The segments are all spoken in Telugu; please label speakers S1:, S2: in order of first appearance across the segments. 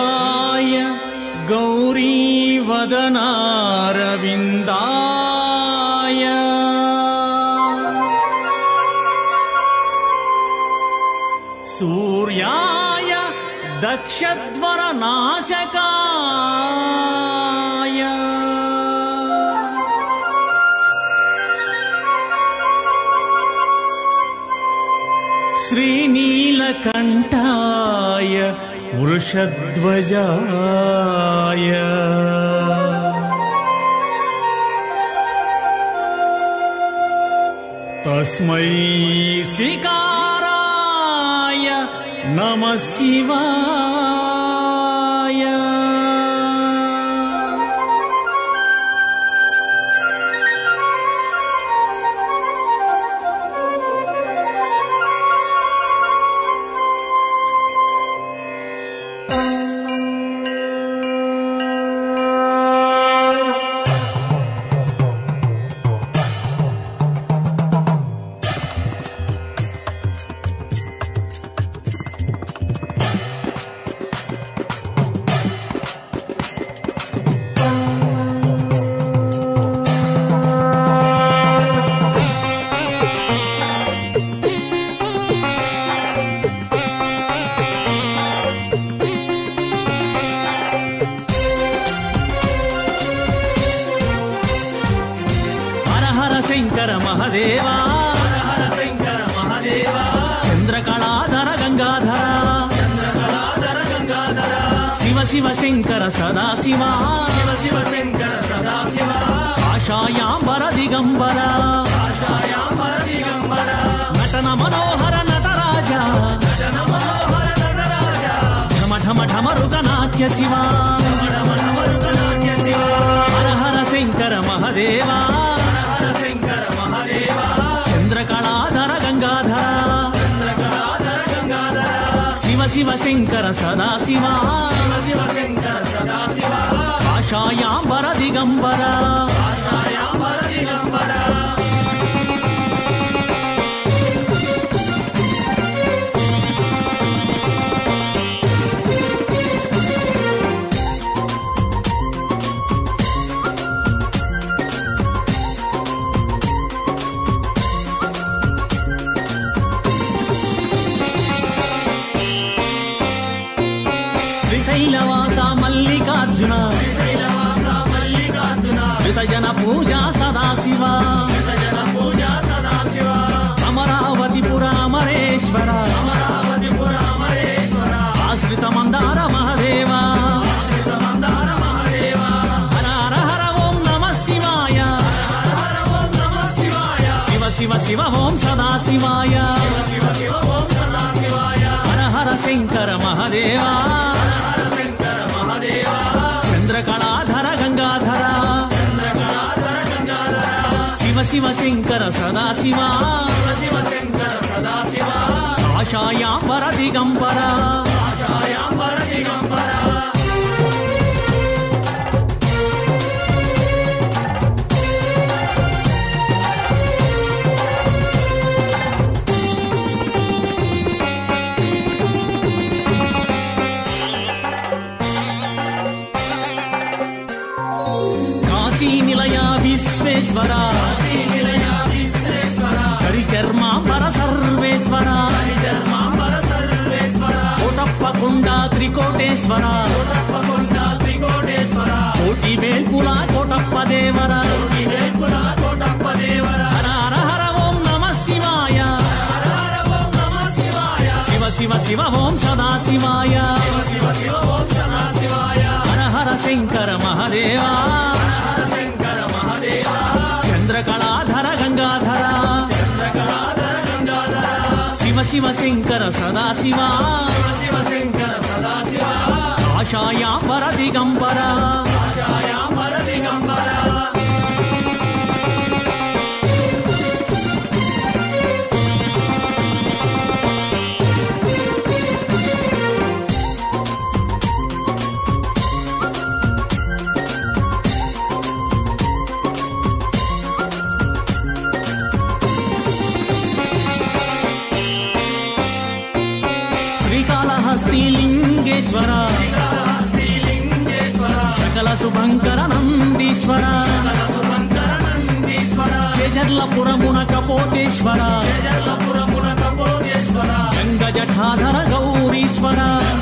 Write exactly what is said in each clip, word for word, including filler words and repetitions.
S1: सूर्याय गौरीवदनारविन्दाय सूर्याय दक्षध्वरनाशकाय श्रीनीलकण्ठाय वृषध्वजाय तस्मै सिकाराय नमः शिवाय। शंकर महादेवा हर शंकर महादेवा चंद्रकलाधर गंगाधर चंद्रकलाधर गंगाधर शिव शिव शंकर सदा शिवा शिव शिव शंकर सदा शिवा आशायांबर दिगंबर आशायांबर दिगंबर नटन मनोहर नटराजा नटन मनोहर नटराजा ढम ढम ढम रुगनाट्य शिवा ढम ढम रुगनाट्य शिवा हर हर शंकर महादेवा चंद्रकलाधर गंगाधर चंद्रकलाधर गंगाधर शिव शिव शंकर सदा शिवा शिव शिव शंकर सदा शिवा आशायांबर दिगंबर आशायांबर दिगंबर श्रीशैलवास मल्लिकार्जुन श्रीशैलवास मल्लिकार्जुन श्रितजन पूजा सदा शिवा श्रितजन पूजा सदा शिवा अमरावतीपुर अमरेश्वर अमरावतीपुर अमरेश्वर आश्रित मंदार महादेव आश्रित मंदार महादेव हर हर हर ओम नमः शिवाय हर हर ओम नमः शिवाय शिव शिव शिव ओम सदा शिवाय शिव शिव शिव ओम सदा शिवाय हर हर शंकर महादेवा चंद्रकलाधर गंगाधर चंद्रकलाधर गंगाधर शिव शिव शंकर सदा शिवा शिव शिव शंकर सदा शिवा आशायांबर दिगंबर आशायांबर दिगंबर निलया विश्वेश्वर हरिचर्मांबर सर्वेश्वर हरिचर्मांबर सर्वेश्वर कोटप्पकुंड त्रिकोटेश्वर कोटप्पकुंड त्रिकोटेश्वर कोटि वेल्पुला कोटप्प देवर कोटि वेल्पुला कोटप्प देवर हर हर हर ओम नमः शिवाय हर हर ओम नमः शिवाय शिव शिव शिव ओम सदा शिवाय शिव शिव शिव ओम सदा शिवाय हर हर शंकर महादेवा चंद्रकलाधर गंगाधर चंद्रकलाधर गंगाधर शिव शिव शंकर सदा शिवा शिव शिव शंकर सदा शिवा आशायांबर दिगंबर आशायांबर दिगंबर श्रीकालहस्ती लिंगेश्वर శుభంకర నందీశ్వర చేజర్లపురమున కపోతేశ్వర గంగ జఠాధర గౌరీశ్వర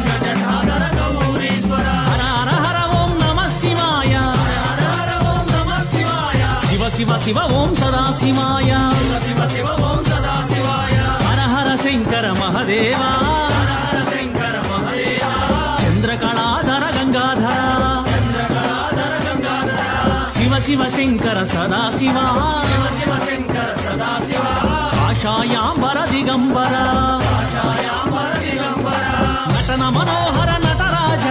S1: హర హర హర ఓం నమః శివాయ శివ శివ శివ ఓం సదా శివాయ హర హర శంకర మహదేవా చంద్రకళాధర గంగాధర శివ శివ శంకర సదా శివ ఆశాయాంబర దిగంబర నటన మనోహర నటరాజ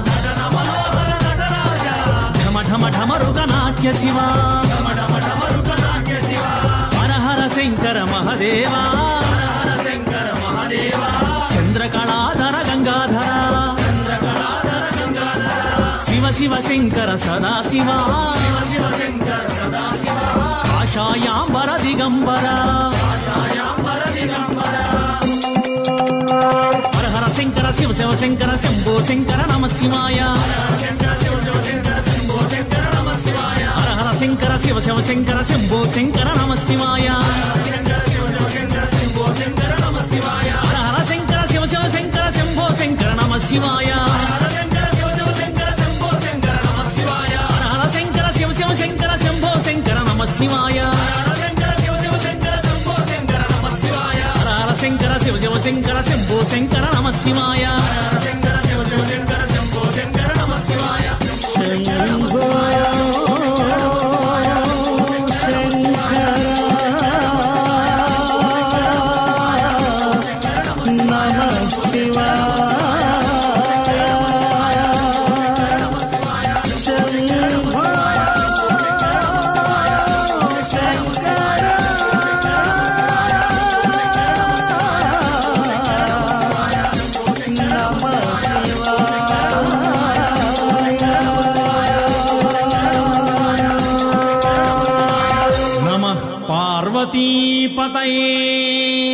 S1: ఢమ ఢమ ఢమరుగ నాట్య శివ హర హర శంకర మహదేవా చంద్రకళాధర గంగాధర శివ శివ శంకర సదా శివ ఆశాయాంబర దిగంబర హర హర శంకర శివ శివ శంకర శంభో శంకర నమ శివాయ హర హర శంకర శివ శివ శంకర శంభో శంకర నమ శివాయ హర హర శంకర శివ శివ శంకర శంభో శంకర నమ శివాయ హర హర శంకర శివ శివ శంకర శంభో శంకర నమ శివాయ హర హర శంకర శివ శివ శంకర శంభో శంకర నమ శివాయ శంభో పార్వతీపతయే